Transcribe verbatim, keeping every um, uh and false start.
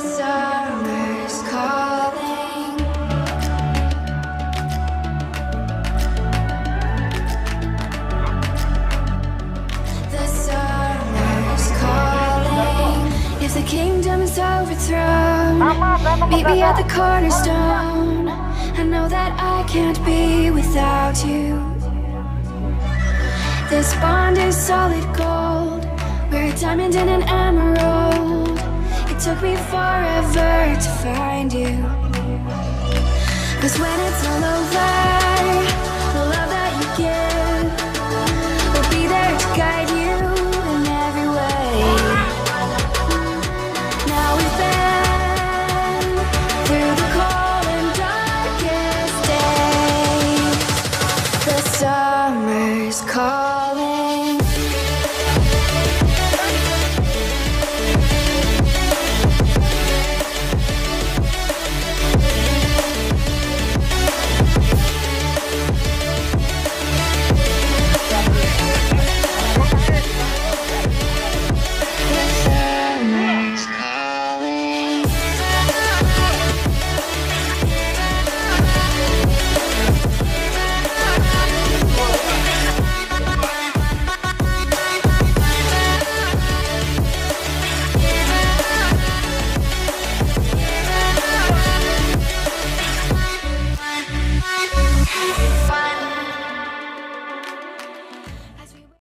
summer's calling. The summer's calling. If the kingdom's overthrown, meet me at the cornerstone. I know that I can't be without you. This bond is solid gold. We're a diamond and an emerald. It took me forever to find you. Cause when it's all over, the love that you give will be there to guide you in every way. Now we've been through the cold and darkest days. The summer's cold.